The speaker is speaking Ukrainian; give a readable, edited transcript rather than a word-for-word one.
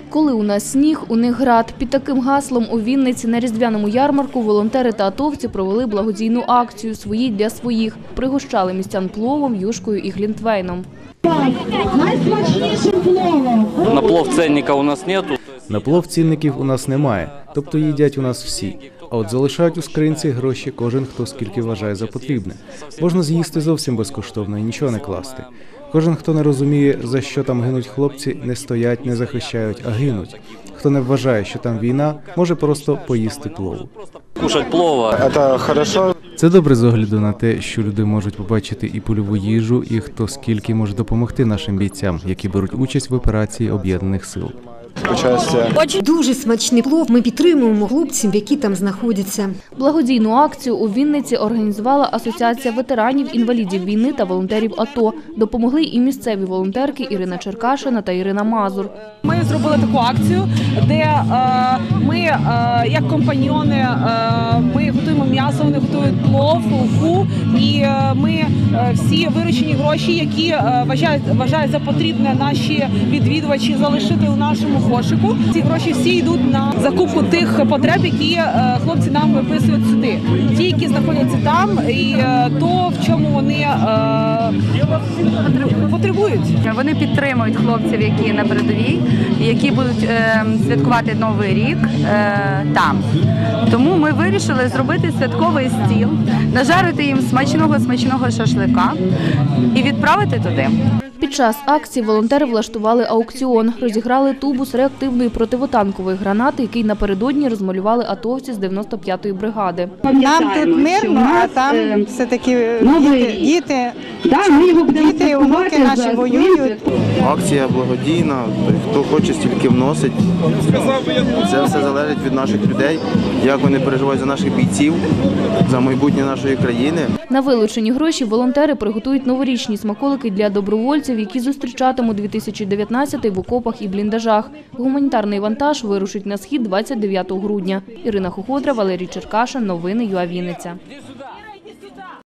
Коли у нас сніг, у них град. Під таким гаслом у Вінниці на різдвяному ярмарку волонтери та атовці провели благодійну акцію «Свої для своїх». Пригощали містян пловом, юшкою і глінтвейном. Найсмачнішим пловом. На плов ценника у нас нету. На плов цінників у нас немає, тобто їдять у нас всі. А от залишають у скринці гроші кожен, хто скільки вважає за потрібне. Можна з'їсти зовсім безкоштовно і нічого не класти. Кожен, хто не розуміє, за що там гинуть хлопці, не стоять, не захищають, а гинуть. Хто не вважає, що там війна, може просто поїсти плову. Кушать плова. Це хорошо. Це добре з огляду на те, що люди можуть побачити і польову їжу, і хто скільки може допомогти нашим бійцям, які беруть участь в операції Об'єднаних сил. Дуже смачний плов. Ми підтримуємо хлопців, які там знаходяться. Благодійну акцію у Вінниці організувала Асоціація ветеранів-інвалідів війни та волонтерів АТО. Допомогли і місцеві волонтерки Ірина Черкашина та Ірина Мазур. Ми зробили таку акцію, де ми, як компаньйони, ми готуємо м'ясо, вони готують плов, уху, і ми всі виручені гроші, які вважають за потрібне наші відвідувачі залишити у нашому кошику. Ці гроші всі йдуть на закупку тих потреб, які хлопці нам виписують сюди. Ті, які знаходяться там, і то, в чому вони потребують. Вони підтримують хлопців, які на передовій, які будуть святкувати Новий рік там. Тому ми вирішили зробити святковий стіл, нажарити їм смачного шашлика і відправити туди. Під час акції волонтери влаштували аукціон. Розіграли тубус реактивної противотанкової гранати, який напередодні розмалювали атовці з 95-ї бригади. Нам тут мирно, а там все-таки діти, онуки наші воюють. Акція благодійна, хто хоче, стільки вносить. Це все залежить від наших людей, як вони переживають за наших бійців, за майбутнє нашої країни. На вилучені гроші волонтери приготують новорічні смаколики для добровольців, які зустрічатимуть 2019 в окопах і бліндажах. Гуманітарний вантаж вирушить на схід 29 грудня. Ірина Хоходра, Валерій Черкашин. Новини ЮА Вінниця.